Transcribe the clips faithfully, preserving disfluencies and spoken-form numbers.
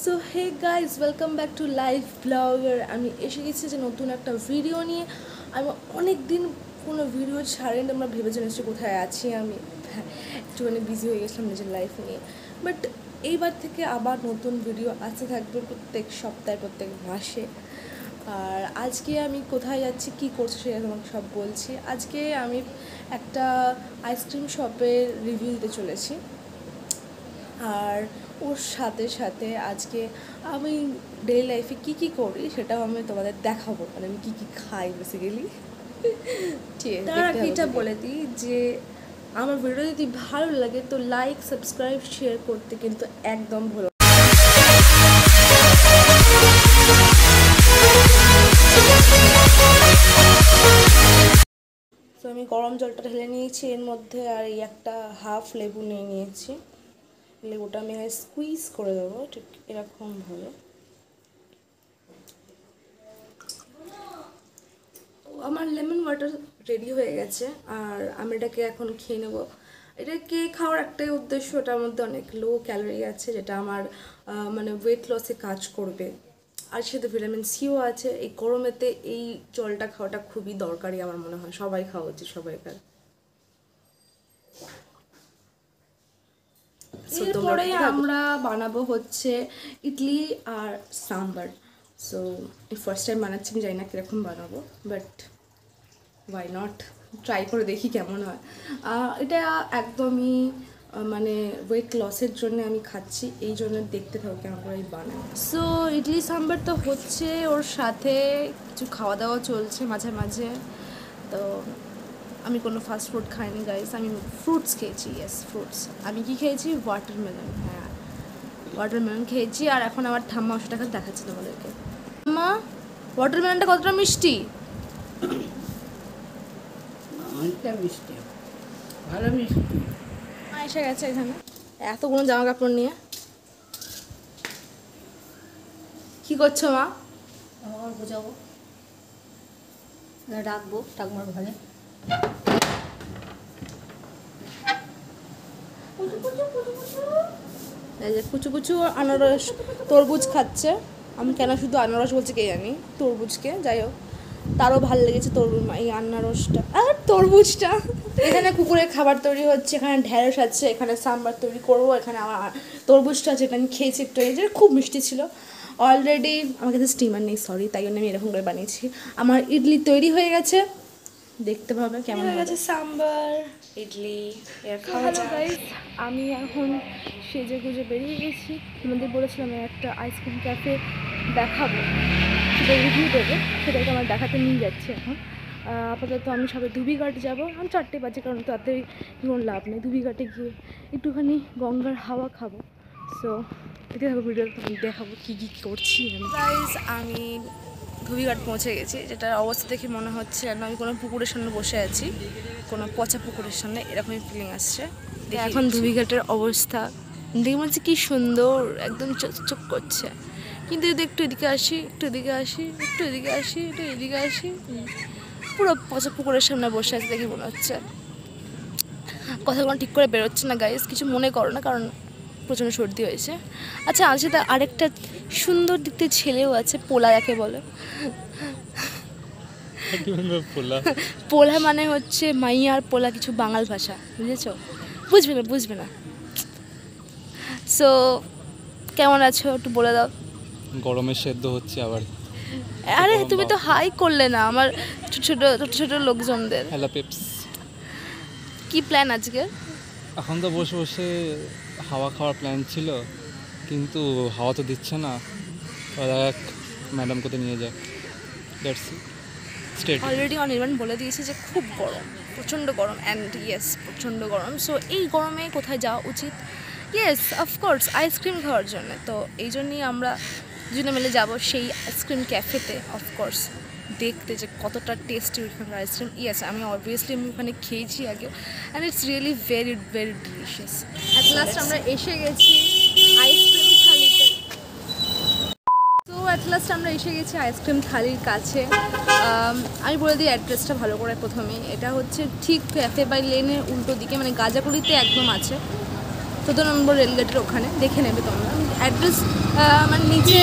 So hey guys welcome back to live blogger. আমি এসে গেছি যে নতুন একটা ভিডিও নিয়ে। আমি অনেক দিন কোনো ভিডিও ছাড়েন, আমরা ভেবেছি নিশ্চয়ই কোথায় আছি আমি, একটুখানি বিজি হয়ে গেছিলাম নিজের লাইফ নিয়ে। বাট এইবার থেকে আবার নতুন ভিডিও আসতে থাকবে প্রত্যেক সপ্তাহে, প্রত্যেক মাসে। আর আজকে আমি কোথায় যাচ্ছি, কী করছি সেটা তোমাকে সব বলছি। আজকে আমি একটা আইসক্রিম শপের রিভিউ দিতে চলেছি, আর ওর সাথে সাথে আজকে আমি ডেইলি লাইফে কী কী করি সেটাও আমি তোমাদের দেখাবো, মানে আমি কী কী খাই বেসিক্যালি। ঠিক আছে, তার আগে এটা বলে দিই যে আমার ভিডিও যদি ভালো লাগে তো লাইক, সাবস্ক্রাইব, শেয়ার করতে কিন্তু একদম ভুলো। তো আমি গরম জলটা ঢেলে নিয়েছি এর মধ্যে, আর এই একটা হাফ লেবু নিয়ে নিয়েছি। লেবুটা আমি স্কুইজ করে দেবো ঠিক এরকমভাবে। আমার লেমন ওয়াটার রেডি হয়ে গেছে, আর আমি এটাকে এখন খেয়ে নেবো। এটাকে খাওয়ার একটাই উদ্দেশ্য, এটার মধ্যে অনেক লো ক্যালোরি আছে, যেটা আমার মানে ওয়েট লসে কাজ করবে, আর সাথে ভিটামিন সিও আছে। এই গরমেতে এই জলটা খাওয়াটা খুবই দরকারি আমার মনে হয়, সবাই খাওয়া উচিত সবাইকার। এরপরে আমরা বানাবো হচ্ছে ইডলি আর সাম্বার। সো এই ফার্স্ট টাইম বানাচ্ছি, আমি জানি না কীরকম বানাবো, বাট ওয়াই নট, ট্রাই করে দেখি কেমন হয়। এটা একদমই মানে ওয়েট লসের জন্য আমি খাচ্ছি, এই জন্য দেখতে থাকো কেমন করে বানাই। সো ইডলি সাম্বার তো হচ্ছে, ওর সাথে কিছু খাওয়া দাওয়া চলছে মাঝে মাঝে। তো আমি কোনো ফাস্ট ফুড খাইনি গাইস, আমি ফ্রুটস খেয়েছি। Yes, fruits. আমি কি খেয়েছি? ওয়াটারমেলন। হ্যাঁ, ওয়াটারমেলন খেয়েছি। আর এখন আমার ঠাম্মা সেটাকে দেখাচ্ছি তোমাদেরকে। ঠাম্মা, ওয়াটারমেলনটা কতটা মিষ্টি? অনেকটা মিষ্টি, ভালো মিষ্টি। মা এসে গেছে এখানে এতগুলো জামা কাপড় নিয়ে। কি করছো মা? আমার বোঝাবো, রাখবো ঠাকুমার ঘরে। এই যে কুচু কুচু আনারস, তরমুজ খাচ্ছে। আমি কেন শুধু আনারস বলছি কে জানি, তরমুজকে। যাই হোক, তারও ভালো লেগেছে তরমুজ, এই আনারসটা আর তরমুজটা। এখানে কুকুরের খাবার তৈরি হচ্ছে, এখানে ঢ্যাঁড়স আছে, এখানে সাম্বার তৈরি করবো, এখানে আমার তরমুজটা আছে, এটা আমি খেয়েছি একটু, এই যে খুব মিষ্টি ছিল। অলরেডি আমার কাছে স্টিমার নেই, সরি, তাই জন্য আমি এরকম করে বানিয়েছি। আমার ইডলি তৈরি হয়ে গেছে, দেখতে পাবে কেমন হয়ে গেছে। সাম্বার, ইডলি এর খাওয়া যায়। আমি এখন সেজে গুজে বেরিয়ে গেছি। তোমাদের বলেছিলাম একটা আইসক্রিম ক্যাফে দেখাবো, সেটা রিভিউ দেবো, সেটাকে আমার দেখাতে নিয়ে যাচ্ছি এখন। আপাতত আমি সবাই ধুবিঘাট যাবো, আমি চারটে বাজে, কারণ তাড়াতাড়ি কোনো লাভ নেই। ধুবিঘাটে গিয়ে একটুখানি গঙ্গার হাওয়া খাবো। সো দেখে থাকো ভিডিও, দেখাবো কী কী করছি আমি। গাইস, আমি ধুবিঘাট পৌঁছে গেছি, যেটার অবস্থা দেখে মনে হচ্ছে যেন আমি কোনো পুকুরের সামনে বসে আছি, কোনো পচা পুকুরের সামনে, এরকমই ফিলিং আসছে। এখন ধুবিঘাটের অবস্থা দেখে মনে হচ্ছে কী সুন্দর, একদম চকচক করছে। কিন্তু যদি একটু এদিকে আসি, একটু এদিকে আসি, একটু এদিকে আসি, একটু এদিকে আসি, পুরো পচা পুকুরের সামনে বসে আছে দেখে মনে হচ্ছে। কথাগুলো ঠিক করে বেরোচ্ছে না গাইস, কিছু মনে করো না, কারণ প্রচণ্ড সর্দি হয়েছে। আচ্ছা, আছে তার আরেকটা সুন্দর দেখতে ছেলেও আছে, পোলা যাকে বলে। পোলা মানে হচ্ছে মাইয়ার পোলা, কিছু বাঙাল ভাষা, বুঝেছো? বুঝবে না, বুঝবে না। সো কেমন আছো একটু বলে দাও। গরমে সেদ্ধ হচ্ছে আবার। আরে তুমি তো হাই করলে না আমার ছোট ছোট ছোট ছোট লোকজনদের। হ্যালো পেপস, কি প্ল্যান আজকে? এখন তো বসে বসে হাওয়া খাওয়ার প্ল্যান ছিল, কিন্তু হাওয়া তো দিচ্ছে না। এক ম্যাডাম কোথায় নিয়ে যাক, দ্যাটস ইট। অলরেডি অনির্বাণ বলে দিয়েছে যে খুব গরম, প্রচণ্ড গরম, অ্যান্ড ইয়েস প্রচণ্ড গরম। সো এই গরমে কোথায় যাওয়া উচিত? ইয়েস, অফকোর্স আইসক্রিম খাওয়ার জন্য। তো এই জন্যই আমরা দুজনে মিলে যাবো সেই আইসক্রিম ক্যাফেতে, অফকোর্স দেখতে যে কতটা টেস্টি ওইখানকার আইসক্রিম। ইয়েস, আমি অবভিয়াসলি আমি ওখানে খেয়েছি আগে, and it's really very very delicious. At last আমরা এসে গেছি আইসক্রিম থালিতে। তো অ্যাট লাস্ট আমরা এসে গেছি আইসক্রিম থালির কাছে। আমি বলে দিই অ্যাড্রেসটা ভালো করে প্রথমে। এটা হচ্ছে ঠিক ক্যাফে বাই লেনের উল্টো দিকে, মানে গাজাকুড়িতে একদম আছে। চোদ্দো নম্বর রেলগেটের ওখানে, দেখে নেবে তোমরা। অ্যাড্রেস মানে নিচে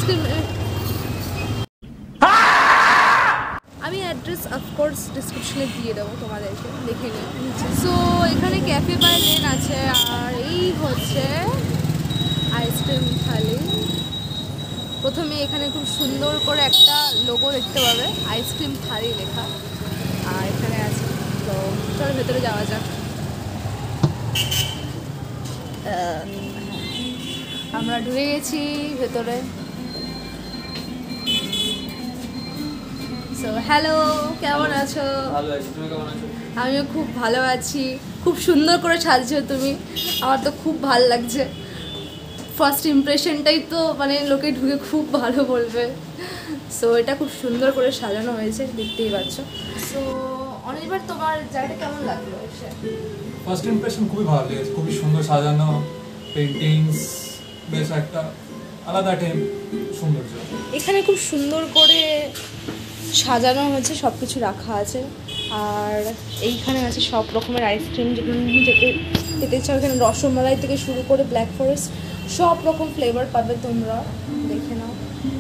আমি অ্যাড্রেস অফকোর্স ডিসক্রিপশনে দিয়ে দেবো তোমাদেরকে, দেখে নিও নিচে। সো এখানে ক্যাফে বাই লেন আছে, আর এই হচ্ছে আইসক্রিম থালি। প্রথমে এখানে খুব সুন্দর করে একটা লোগো দেখতে পাবে, আইসক্রিম থালি লেখা, আর এখানে আছে। তো চলো ভেতরে যাওয়া যাক। আমরা ঢুকে গেছি ভেতরে। সো হ্যালো, কেমন আছো? আমিও খুব ভালো আছি। খুব সুন্দর করে সাজছো তুমি, আমার তো খুব ভালো লাগছে। ফার্স্ট ইমপ্রেশনটাই তো মানে লোকে ঢুকে খুব ভালো বলবে। সো এটা খুব সুন্দর করে সাজানো হয়েছে, দেখতেই পাচ্ছ। সো অনেকবার তোমার জায়গাটা কেমন লাগলো এসে? ফার্স্ট ইমপ্রেশন খুবই ভালো লেগেছে, খুবই সুন্দর সাজানো, পেন্টিংস, বেশ একটা আলাদা টাইম সৌন্দর্য। এখানে খুব সুন্দর করে সাজানো হয়েছে, সব কিছু রাখা আছে। আর এইখানে আছে সব রকমের আইসক্রিম, যেখানে যেতে যেতে চাও। এখানে রসমালাই থেকে শুরু করে ব্ল্যাক ফরেস্ট সব রকম ফ্লেভার পাবে তোমরা, দেখে নাও।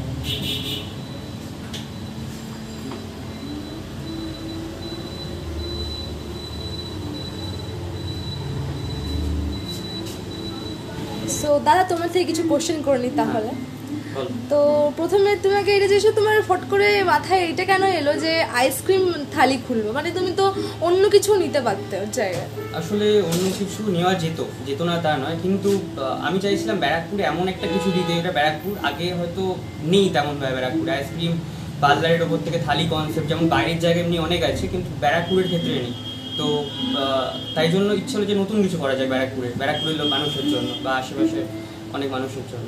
সো দাদা, তোমার থেকে কিছু কোশ্চেন করে নি তাহলে। তো প্রথমে তোমাকে এটা যে তোমার ফট করে মাথায় এটা কেন এলো যে আইসক্রিম থালি খুলবো? মানে তুমি তো অন্য কিছু নিতে পারতে ওর জায়গায়। আসলে অন্য কিছু নেওয়া যেত যেত না তা নয়, কিন্তু আমি চাইছিলাম ব্যারাকপুরে এমন একটা কিছু দিতে, এটা ব্যারাকপুর আগে হয়তো নেই তেমনভাবে। ব্যারাকপুরে আইসক্রিম পার্লারের ওপর থেকে থালি কনসেপ্ট যেমন বাইরের জায়গায় এমনি অনেক আছে, কিন্তু ব্যারাকপুরের ক্ষেত্রে নেই। তো তাই জন্য ইচ্ছে হলো যে নতুন কিছু করা যায় ব্যারাকপুরে, ব্যারাকপুরের লোক মানুষের জন্য বা আশেপাশে অনেক মানুষের জন্য।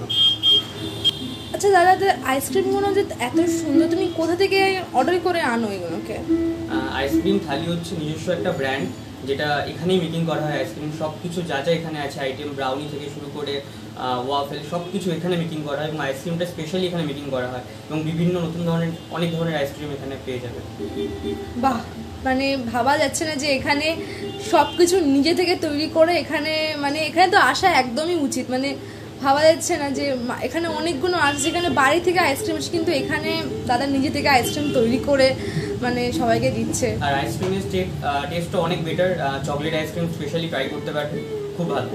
আচ্ছা দাদা, আইসক্রিমগুলো যে এত সুন্দর, তুমি কোথা থেকে অর্ডার করে আনো এগুলোকে? আইসক্রিম থালি হচ্ছে নিজস্ব একটা ব্র্যান্ড, যেটা এখানেই মেকিং করা হয়। আইসক্রিম সব কিছু যা যা এখানে আছে আইটেম, ব্রাউনি থেকে শুরু করে ওয়াফেল, সব কিছু এখানে মেকিং করা হয় এবং আইসক্রিমটা স্পেশালি এখানে মেকিং করা হয় এবং বিভিন্ন নতুন ধরনের অনেক ধরনের আইসক্রিম এখানে পেয়ে যাবে। বাহ, মানে ভাবা যাচ্ছে না যে এখানে সব কিছু নিজে থেকে তৈরি করে এখানে, মানে এখানে তো আসা একদমই উচিত। মানে ভাবা যাচ্ছে না যে এখানে অনেকগুলো আছে যেখানে বাড়ি থেকে আইসক্রিম আসে, কিন্তু এখানে দাদা নিজে থেকে আইসক্রিম তৈরি করে মানে সবাইকে দিচ্ছে। আর আইসক্রিমের টেস্টটা অনেক better, chocolate ice cream specially try করতে পারবে, খুব ভালো।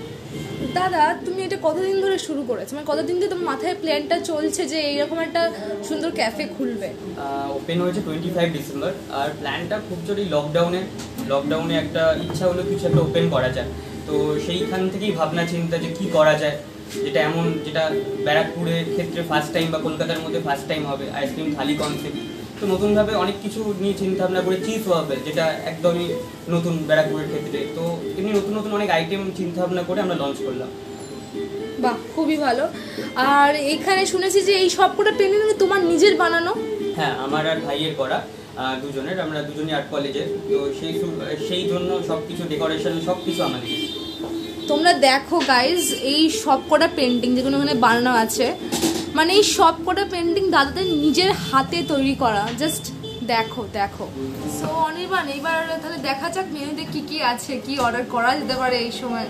দাদা, তুমি এটা কতদিন ধরে শুরু করেছো? মানে কতদিন ধরে তোমার মাথায় প্ল্যানটা চলছে যে এইরকম একটা সুন্দর ক্যাফে খুলবে? ওপেন হয়েছে টোয়েন্টি ফাইভ ডিসেম্বর, আর প্ল্যানটা খুব জোরই লকডাউনে লকডাউনে একটা ইচ্ছা হলো কিছু একটা ওপেন করা যায়। তো সেইখান থেকেই ভাবনা চিন্তা যে কী করা যায়, যেটা এমন যেটা ব্যারাকপুরের ক্ষেত্রে ফার্স্ট টাইম বা কলকাতার মধ্যে ফার্স্ট টাইম হবে, আইসক্রিম থালি কনসেপ্ট। তো নতুনভাবে অনেক কিছু নিয়ে চিন্তা ভাবনা করে, চিজ ওয়াফেল যেটা একদমই নতুন ব্যারাকপুরের ক্ষেত্রে। তো এমনি নতুন নতুন অনেক আইটেম চিন্তা ভাবনা করে আমরা লঞ্চ করলাম। বাহ, খুবই ভালো। আর এখানে শুনেছি যে এই সবকটা পেন্টিং তোমার নিজের বানানো? হ্যাঁ, আমার আর ভাইয়ের করা, দুজনের, আমরা দুজনই আর্ট কলেজের। তো সেই সেই জন্য সব কিছু ডেকোরেশন সব কিছু আমাদের। তোমরা দেখো গাইজ, এই সবকটা পেন্টিং যেগুলো এখানে বানানো আছে, মানে এই সবকটা পেন্টিং দাদাদের নিজের হাতে তৈরি করা। জাস্ট দেখো দেখো। সো অনির্বাণ, এবার তাহলে দেখা যাক মেনুতে কি কি আছে, কি অর্ডার করা যেতে পারে এই সময়।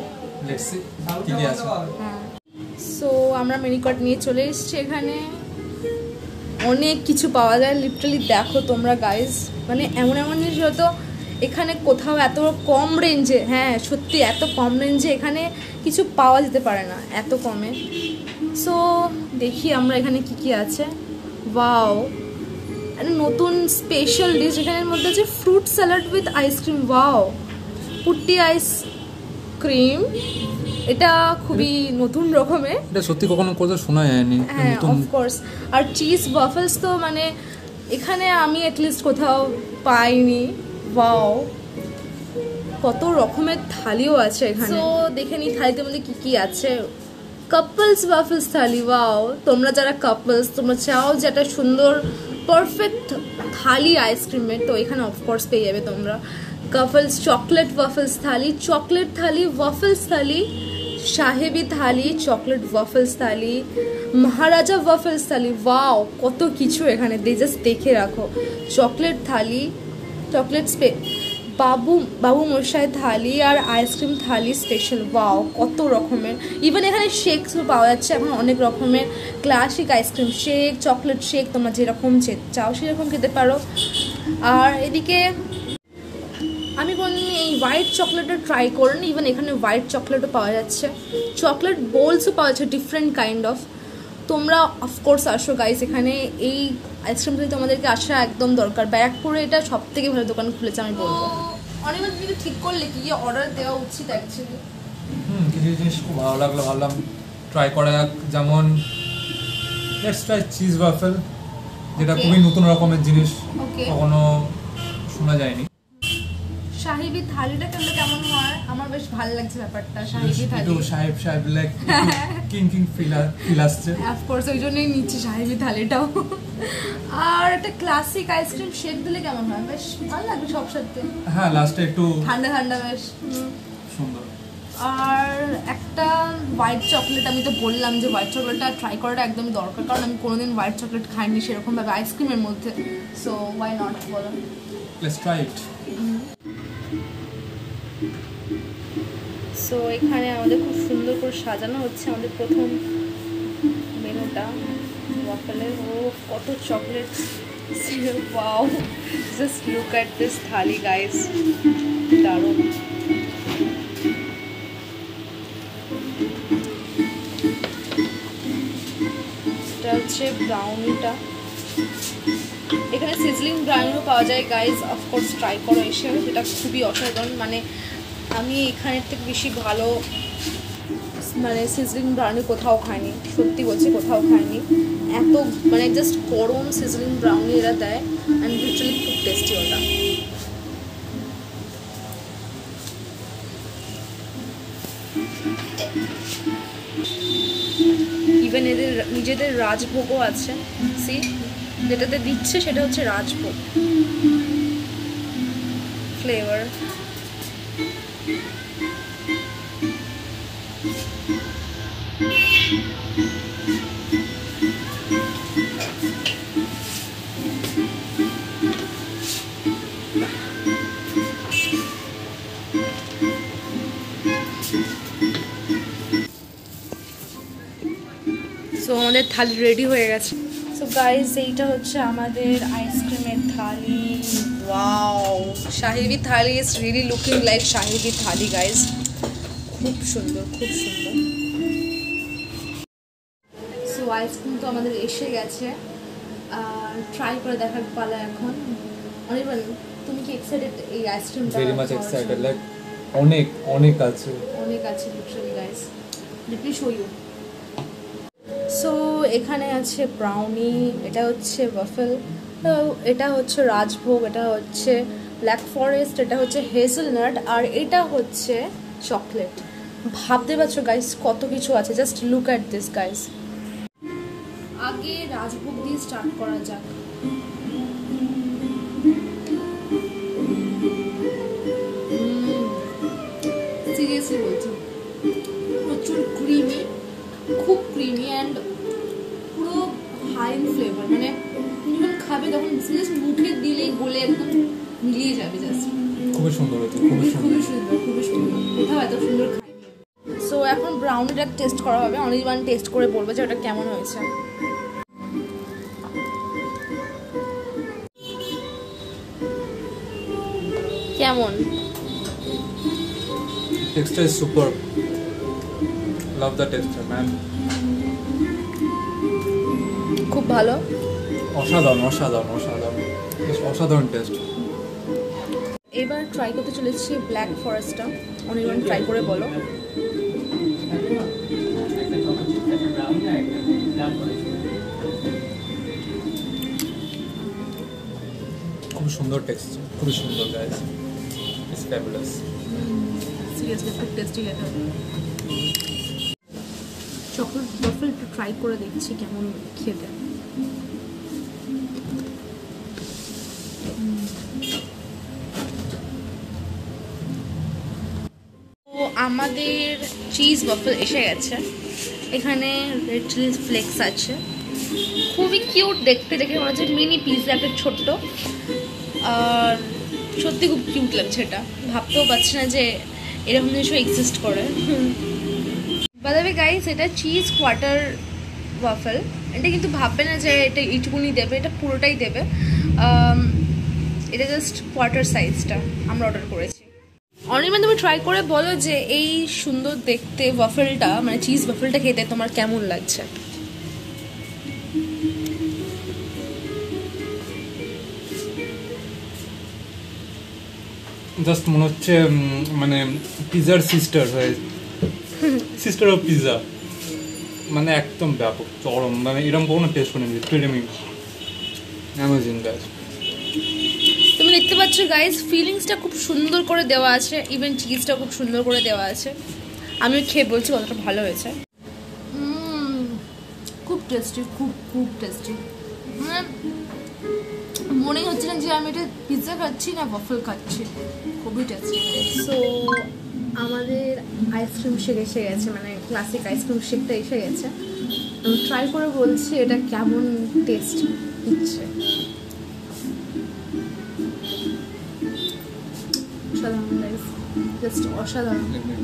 হ্যাঁ, সো আমরা মেনু কার্ড নিয়ে চলে এসেছি। এখানে অনেক কিছু পাওয়া যায়, লিটারালি দেখো তোমরা গাইজ। মানে এমন এমন জিনিস হয়তো এখানে কোথাও এত কম রেঞ্জে, হ্যাঁ সত্যি এত কম রেঞ্জে এখানে কিছু পাওয়া যেতে পারে না, এত কমে। সো দেখি আমরা এখানে কি কি আছে। ওয়াও, একটা নতুন স্পেশাল ডিশ এখানের মধ্যে আছে, fruit salad with ice cream. Wow, পুট্টি আইসক্রিম, এটা খুবই নতুন রকমের, এটা সত্যি কখনো কোথাও শোনা যায়নি। হ্যাঁ অফকোর্স। আর চিজ ওয়াফেলস তো মানে এখানে আমি অ্যাটলিস্ট কোথাও পাইনি। ওয়াও, কত রকমের থালিও আছে এখানে। তো দেখে নিই থালিতে মধ্যে কি কি আছে। কাপলস ওয়াফেলস থালি। ওয়াও, তোমরা যারা কাপলস, তোমরা চাও যে একটা সুন্দর পারফেক্ট থালি আইসক্রিমের, তো এখানে অফকোর্স পেয়ে যাবে তোমরা। Couples chocolate waffles thali, chocolate thali, waffles thali, সাহেবি thali, chocolate waffles thali, Maharaja waffles thali. Wow, কত কিছু এখানে, জাস্ট দেখে রাখো। চকলেট থালি, চকলেট স্পে বাবু বাবু মশাই থালি আর আইসক্রিম থালি স্পেশাল, ওয়াও কত রকমের। ইভেন এখানে শেকসও পাওয়া যাচ্ছে এখন অনেক রকমের, classic ice cream shake, chocolate shake, তোমরা যেরকম চাও সেরকম খেতে পারো। আর এদিকে আমি কোনদিন এই হোয়াইট চকলেটটা ট্রাই করিনি, ইভেন এখানে হোয়াইট চকলেটও পাওয়া যাচ্ছে, চকলেট বোলসও পাওয়া যাচ্ছে ডিফারেন্ট কাইন্ড অফ। তোমরা অফকোর্স আসো গাইস, এখানে এই আইসক্রিমটা তোমাদেরকে আসা একদম দরকার। ব্যারাকপুরে এটা সব থেকে ভালো দোকান খুলেছে আমি বলবো। অনেকবার তুমি ঠিক করলে কি অর্ডার দেওয়া উচিত অ্যাকচুয়ালি? হুম কিছু জিনিস খুব ভালো লাগলো, ভাবলাম ট্রাই করা যাক। যেমন লেটস ট্রাই চিজ ওয়াফেল, যেটা Okay. খুবই নতুন রকমের জিনিস, ওকে, কখনো শোনা যায়নি। সাহেবি থালিটা কেমন কেমন হয়? আমার বেশ ভালো লাগছে ব্যাপারটা, সাহেবি থালি। একটু সাহেব সাহেব like king king feel feel আসছে। অফকোর্স ওই জন্যই নিচ্ছি সাহেবি থালিটাও। আর একটা ক্লাসিক আইসক্রিম শেক দিলে কেমন হয়? বেশ ভালো লাগবে সব সাথে, হ্যাঁ লাস্টে একটু ঠান্ডা ঠান্ডা বেশ সুন্দর। আর একটা হোয়াইট চকলেট, আমি তো বললাম যে হোয়াইট চকলেটটা ট্রাই করাটা একদমই দরকার, কারণ আমি কোনোদিন হোয়াইট চকলেট খাইনি সেরকমভাবে আইসক্রিমের মধ্যে, সো ওয়াই নট বলো। Let's try it. সো এখানে আমাদের খুব সুন্দর করে সাজানো হচ্ছে আমাদের প্রথম মেনুটা ওয়াফেলের। ও কত chocolate, wow just look at this thali guys, দারুণ। এটা হচ্ছে ব্রাউনিটা, এখানে সিজলিং ব্রাউনিও পাওয়া যায় গাইস, অফকোর্স ট্রাই করো এসে, যেটা খুবই অসাধারণ। মানে আমি এখানের থেকে বেশি ভালো মানে সিজলিং ব্রাউনি কোথাও খাইনি, সত্যি বলছি কোথাও খাইনি। এত মানে জাস্ট গরম সিজলিং ব্রাউনি এরা দেয়, অ্যান্ড লিটারালি খুব টেস্টি ওটা। ইভেন এদের নিজেদের রাজভোগও আছে, সি যেটাতে দিচ্ছে সেটা হচ্ছে রাজভোগ ফ্লেভার। সো আমাদের থালি রেডি হয়ে গেছে। সো গাইস এইটা হচ্ছে আমাদের আইসক্রিমের থালি, ওয়াও শাহিবি thali is really looking like শাহিবি থালি গাইস, খুব সুন্দর খুব সুন্দর। সো আইসক্রিম তো আমাদের এসে গেছে, আর ট্রাই করে দেখার পালা এখন। অনির্বাণ তুমি কি এক্সাইটেড এই আইসক্রিমটা? ভেরি মাচ এক্সাইটেড, লাইক অনেক অনেক আছে অনেক আছে literally guys, let me show you. So এখানে আছে ব্রাউনি, এটা হচ্ছে ওয়াফেল, এটা হচ্ছে রাজভোগ, এটা হচ্ছে ব্ল্যাক ফরেস্ট, এটা হচ্ছে হেজেলনাট, আর এটা হচ্ছে চকলেট। ভাবতে পারছো গাইস কত কিছু আছে, just look at this guys. আগে রাজভোগ দিয়ে স্টার্ট করা যাক। সিরিয়াসলি বলছি প্রচুর ক্রিমি, খুব ক্রিমি অ্যান্ড পুরো হাই ইন ফ্লেভার, মানে তুমি যখন খাবে তখন জাস্ট মুখে দিলেই গলে একদম মিলিয়ে যাবে, জাস্ট খুবই সুন্দর হয়েছে, খুবই সুন্দর খুবই সুন্দর খুবই সুন্দর, কোথাও এত সুন্দর খাইনি। সো এখন ব্রাউনিটা টেস্ট করা হবে, অনির্বাণ টেস্ট করে বলবে যে ওটা কেমন হয়েছে। কেমন? Texture is super, love the texture ma'am, খুব ভালো, অসাধারণ অসাধারণ অসাধারণ অসাধারণ টেস্ট। এবার ট্রাই করতে চলেছি ব্ল্যাক ফরেস্টটা, অনির্বাণ ট্রাই করে বলো। খুব সুন্দর টেক্সচার, খুবই সুন্দর গাইস, ইটস ফ্যাবুলাস। সিরিয়াসলি খুব টেস্টি খেতে হবে। চকলেট ওয়াফেল একটু ট্রাই করে দেখছি কেমন খেতে। তো আমাদের চিজ ওয়াফেল এসে গেছে, এখানে রেড চিলি ফ্লেক্স আছে, খুবই কিউট দেখতে, দেখে মনে হচ্ছে মিনি পিৎজা একটা ছোট্ট। আর সত্যি খুব কিউট লাগছে, এটা ভাবতেও পারছি না যে এরকম কিছু এক্সিস্ট করে। বাই দ্য ওয়ে গাইস, এটা চিজ কোয়ার্টার ওয়াফেল। এটা কিন্তু ভাববে না যে এটা এইটুকুনি দেবে, এটা পুরোটাই দেবে। আম, এটা জাস্ট কোয়ার্টার সাইজটা আমরা অর্ডার করেছি। অনির্বাণ, তুমি ট্রাই করে বলো যে এই সুন্দর দেখতে ওয়াফেলটা, মানে চিজ ওয়াফেলটা খেতে তোমার কেমন লাগছে? জাস্ট মনে হচ্ছে উম, মানে পিজার সিস্টার হয়ে সিস্টার অফ পিজা, মানে একদম ব্যাপক চরম, মানে এরকম কোনো টেস্ট করিনি লিটারেলি অ্যামেজিং গাইস। তুমি দেখতে পাচ্ছ গাইস, ফিলিংসটা খুব সুন্দর করে দেওয়া আছে, ইভেন চিজটা খুব সুন্দর করে দেওয়া আছে। আমিও খেয়ে বলছি কতটা ভালো হয়েছে। উম, খুব টেস্টি, খুব খুব টেস্টি। মানে মনেই হচ্ছে না যে আমি এটা পিৎজা খাচ্ছি না ওয়াফেল খাচ্ছি, খুবই টেস্টি। সো আমাদের আইসক্রিম শেক এসে গেছে, মানে ক্লাসিক আইসক্রিম শেকটা এসে গেছে। আমি ট্রাই করে বলছি এটা কেমন টেস্ট দিচ্ছে। অসাধারণ গাইস, জাস্ট অসাধারণ।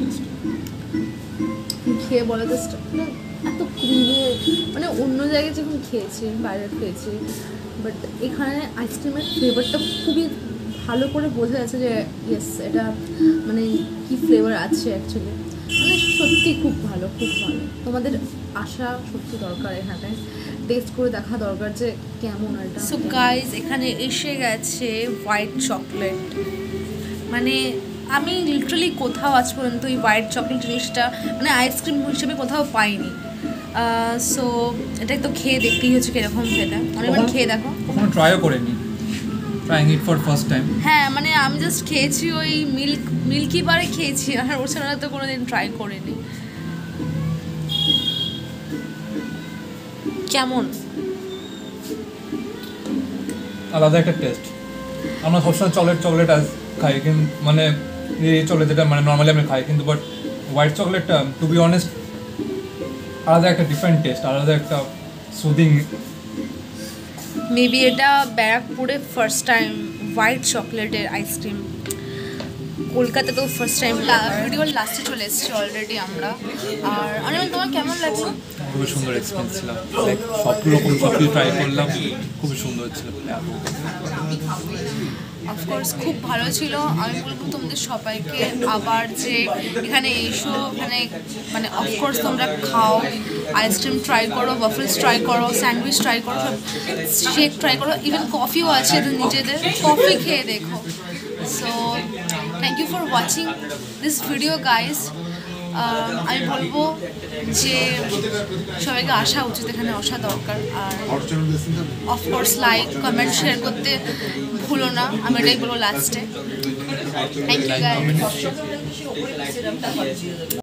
খেয়ে বলে জাস্ট এত ক্রিমে, মানে অন্য জায়গায় যখন খেয়েছি, বাইরে খেয়েছি, বাট এখানে আইসক্রিমের ফ্লেভারটা খুবই ভালো করে বোঝা যাচ্ছে যে ইয়েস এটা মানে কি ফ্লেভার আছে অ্যাকচুয়ালি। মানে সত্যি খুব ভালো, খুব ভালো। তোমাদের আসা সত্যি দরকার, এখানে টেস্ট করে দেখা দরকার যে কেমন এটা। সো গাইস, এখানে এসে গেছে হোয়াইট চকলেট। মানে আমি লিটারালি কোথাও আজ পর্যন্ত এই হোয়াইট চকলেট জিনিসটা মানে আইসক্রিম হিসেবে কোথাও পাইনি। সো এটা তো খেয়ে দেখতেই হচ্ছে কীরকম খেতে। অনেকবার খেয়ে দেখো। কখনো ট্রাইও করিনি, trying it for first time. হ্যাঁ, মানে আমি জাস্ট খেয়েছি ওই মিল্ক মিল্কি বারে খেয়েছি, আর ওর ছাড়া তো কোনোদিন ট্রাই করিনি। কেমন? আলাদা একটা টেস্ট। আমরা সবসময় চকলেট চকলেট আজ খাই, কিন্তু মানে এই চকলেট যেটা মানে নর্মালি আমি খাই, কিন্তু বাট হোয়াইট চকলেটটা টু বি অনেস্ট আলাদা একটা ডিফারেন্ট টেস্ট, আলাদা একটা সুদিং। মেবি এটা ব্যারাকপুরে ফার্স্ট টাইম হোয়াইট চকলেটের আইসক্রিম। কলকাতাতেও ফার্স্ট টাইম। ভিডিওর লাস্টে চলে এসেছি অলরেডি আমরা। আর অনির্বাণ, তোমার কেমন লাগছে? খুবই সুন্দর এক্সপিরিয়েন্স ছিল, লাইক সব রকম সব কিছু ট্রাই করলাম, খুবই সুন্দর ছিল। অফকোর্স খুব ভালো ছিল। আমি বলবো তোমাদের সবাইকে আবার যে এখানে এসো, এখানে মানে অফকোর্স তোমরা খাও, আইসক্রিম ট্রাই করো, ওয়াফেলস ট্রাই করো, স্যান্ডউইচ ট্রাই করো, সব শেক ট্রাই করো, ইভেন কফিও আছে এদের নিজেদের, কফি খেয়ে দেখো। So thank you for watching this video guys. আমি বলবো যে সবাইকে আসা উচিত, এখানে আসা দরকার। আর অফকোর্স লাইক কমেন্ট শেয়ার করতে ভুলো না, আমি এটাই বলবো লাস্টে। Thank you guys.